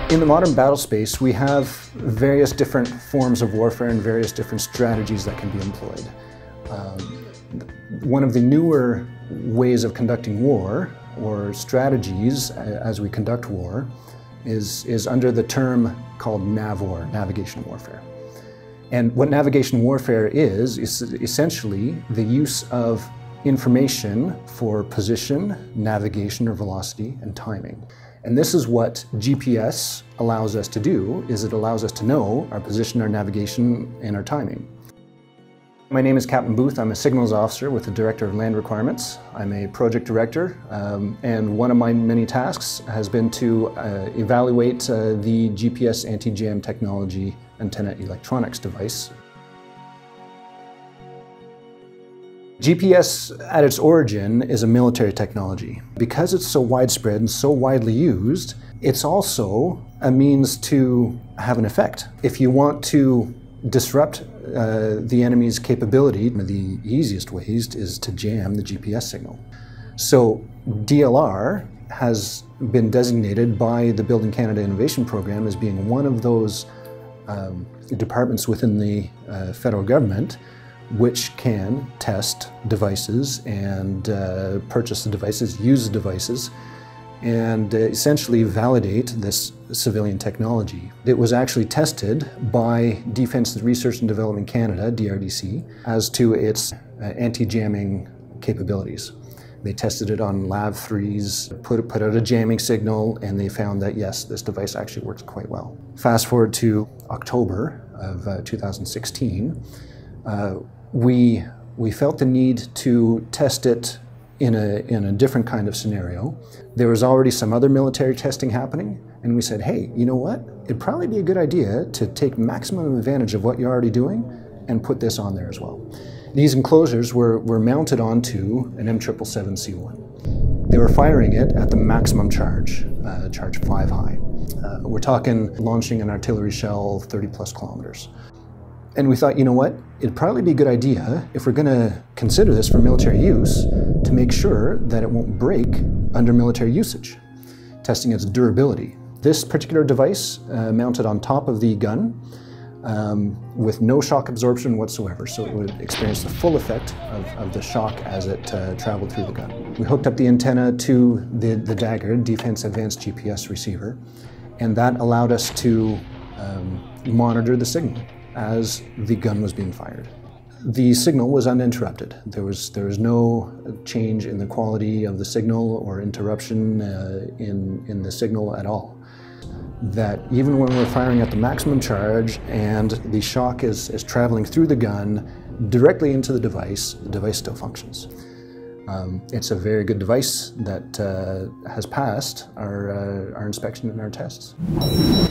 In the modern battle space, we have various different forms of warfare and various different strategies that can be employed. One of the newer ways of conducting war, or strategies as we conduct war, is under the term called NAVWAR, navigation warfare. And what navigation warfare is essentially the use of information for position, navigation or velocity, and timing. And this is what GPS allows us to do, is it allows us to know our position, our navigation, and our timing. My name is Captain Booth. I'm a signals officer with the Director of Land Requirements. I'm a project director, and one of my many tasks has been to evaluate the GPS anti-jam technology antenna electronics device. GPS at its origin is a military technology. Because it's so widespread and so widely used, it's also a means to have an effect. If you want to disrupt the enemy's capability, one of the easiest ways is to jam the GPS signal. So DLR has been designated by the Building Canada Innovation Program as being one of those departments within the federal government which can test devices and purchase the devices, use the devices, and essentially validate this civilian technology. It was actually tested by Defence Research and Development Canada, DRDC, as to its anti-jamming capabilities. They tested it on LAV3s, put out a jamming signal, and they found that yes, this device actually works quite well. Fast forward to October of 2016, we felt the need to test it in a different kind of scenario. There was already some other military testing happening, and we said, hey, you know what? It'd probably be a good idea to take maximum advantage of what you're already doing and put this on there as well. These enclosures were mounted onto an M777C1. They were firing it at the maximum charge, charge 5 high. We're talking launching an artillery shell 30+ kilometers. And we thought, you know what, it'd probably be a good idea, if we're going to consider this for military use, to make sure that it won't break under military usage, testing its durability. This particular device mounted on top of the gun with no shock absorption whatsoever, so it would experience the full effect of the shock as it traveled through the gun. We hooked up the antenna to the Dagger, Defense Advanced GPS receiver, and that allowed us to monitor the signal as the gun was being fired. The signal was uninterrupted. There was no change in the quality of the signal or interruption in the signal at all. That even when we're firing at the maximum charge and the shock is traveling through the gun directly into the device still functions. It's a very good device that has passed our inspection and our tests.